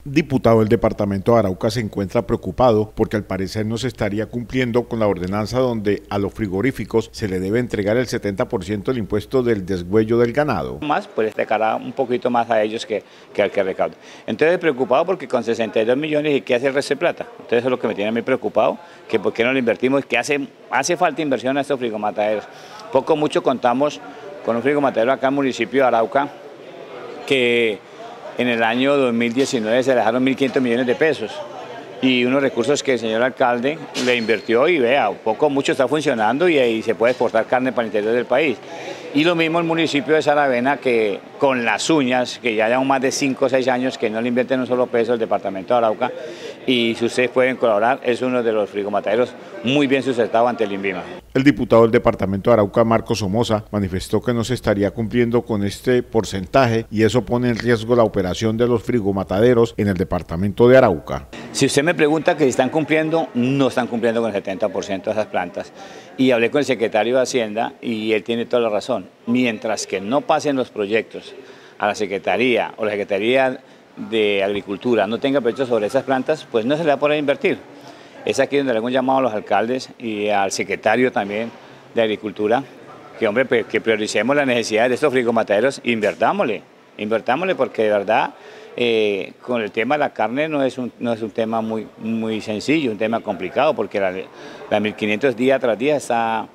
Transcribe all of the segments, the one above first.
Diputado del departamento de Arauca se encuentra preocupado porque al parecer no se estaría cumpliendo con la ordenanza donde a los frigoríficos se le debe entregar el 70% del impuesto del desgüello del ganado. Más, pues le cara un poquito más a ellos que al que recauda. Entonces preocupado porque con 62 millones y qué hace el resto de plata. Entonces eso es lo que me tiene a mí preocupado, que por qué no lo invertimos, que hace falta inversión a estos frigomataderos. Poco o mucho contamos con un frigomatadero acá en el municipio de Arauca que en el año 2019 se dejaron 1.500 millones de pesos y unos recursos que el señor alcalde le invirtió y vea, poco o mucho está funcionando y ahí se puede exportar carne para el interior del país. Y lo mismo el municipio de Saravena, que con las uñas, que ya llevan más de 5 o 6 años que no le invierten un solo peso el departamento de Arauca, y si ustedes pueden colaborar, es uno de los frigomataderos muy bien sustentado ante el INVIMA. El diputado del departamento de Arauca, Marcos Somoza, manifestó que no se estaría cumpliendo con este porcentaje y eso pone en riesgo la operación de los frigomataderos en el departamento de Arauca. Si usted me pregunta que si están cumpliendo, no están cumpliendo con el 70% de esas plantas. Y hablé con el secretario de Hacienda y él tiene toda la razón. Mientras que no pasen los proyectos a la Secretaría o la Secretaría de Agricultura no tenga proyectos sobre esas plantas, pues no se le va a poder invertir. Es aquí donde le hago un llamado a los alcaldes y al secretario también de Agricultura, que hombre, pues, que prioricemos las necesidades de estos frigomataderos, invertámosle porque de verdad con el tema de la carne no es un tema muy sencillo, un tema complicado, porque la 1500 día tras día está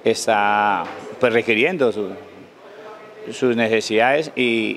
pues, requiriendo sus necesidades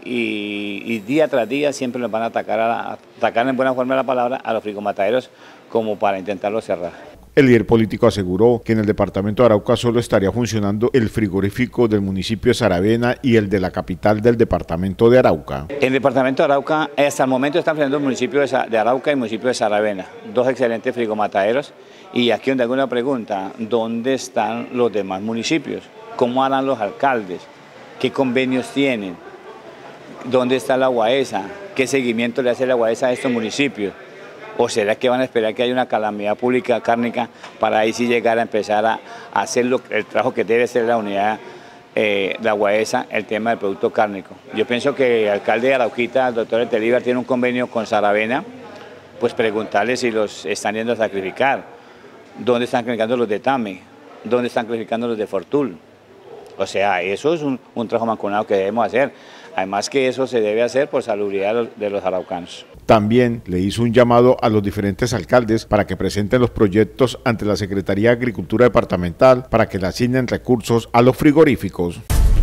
y día tras día siempre nos van a atacar en buena forma la palabra a los frigomataderos como para intentarlo cerrar. El líder político aseguró que en el departamento de Arauca solo estaría funcionando el frigorífico del municipio de Saravena y el de la capital del departamento de Arauca. En el departamento de Arauca, hasta el momento están funcionando el municipio de Arauca y el municipio de Saravena, dos excelentes frigomataderos. Y aquí donde hago una pregunta, ¿dónde están los demás municipios? ¿Cómo harán los alcaldes? ¿Qué convenios tienen? ¿Dónde está la UAESA? ¿Qué seguimiento le hace la UAESA a estos municipios? ¿O será que van a esperar que haya una calamidad pública cárnica para ahí sí llegar a empezar a hacer el trabajo que debe hacer la unidad, la UAESA, el tema del producto cárnico? Yo pienso que el alcalde de Arauquita, el doctor Etelíbar, tiene un convenio con Saravena, pues preguntarle si los están yendo a sacrificar, dónde están sacrificando los de Tame, dónde están sacrificando los de Fortul. O sea, eso es un trabajo mancomunado que debemos hacer. Además que eso se debe hacer por salubridad de los araucanos. También le hizo un llamado a los diferentes alcaldes para que presenten los proyectos ante la Secretaría de Agricultura Departamental para que le asignen recursos a los frigoríficos.